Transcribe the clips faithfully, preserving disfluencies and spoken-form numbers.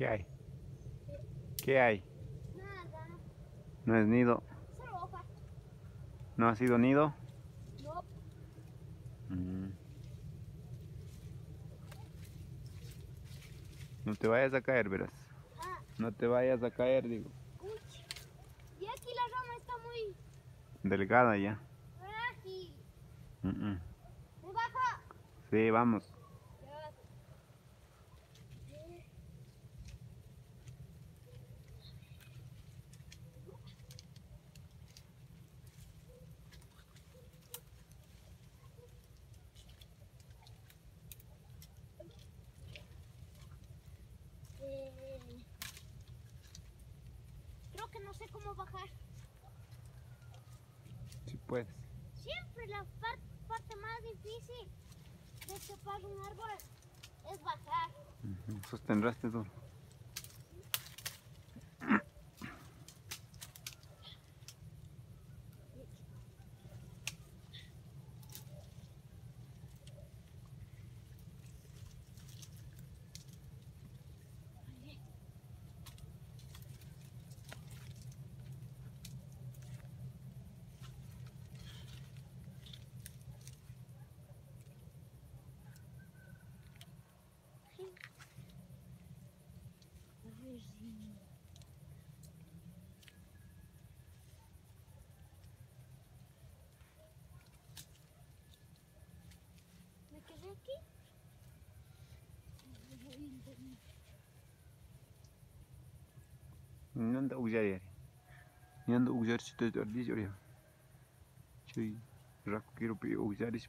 ¿Qué hay? ¿Qué hay? Nada. No es nido. Solo hojas. ¿No ha sido nido? No. Mm. No te vayas a caer, verás. Ah, No te vayas a caer, digo. uy. Y aquí la rama está muy Delgada ya. frágil. Mm, mm. ¿Me baja? Sí, vamos. Ya. Eh, creo que no sé cómo bajar. Si puedes. Siempre la par- parte más difícil de escapar un árbol es bajar. Ujú. Sostendrás duro. A ver si... ¿Me quedé aquí? Yanda ujar yeri. Yanda ujar chito jordi jorya. Chui rakiro pi ujaris.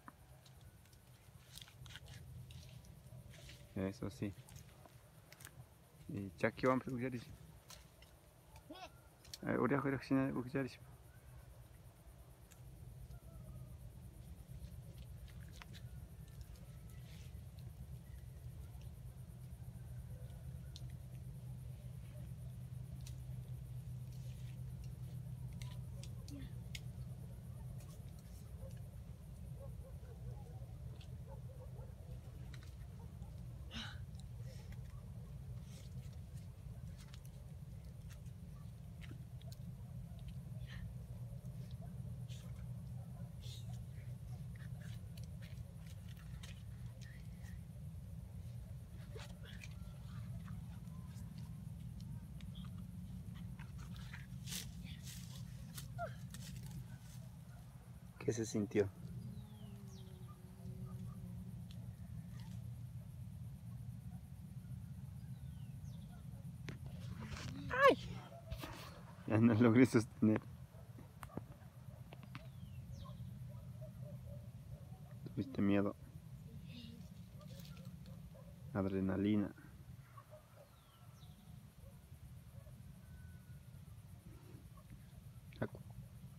Eso sí. Y chaki vamos a ujaris. Uria uria sina ujaris. ¿Qué se sintió? ¡Ay! Ya no logré sostener. Tuviste miedo. Adrenalina.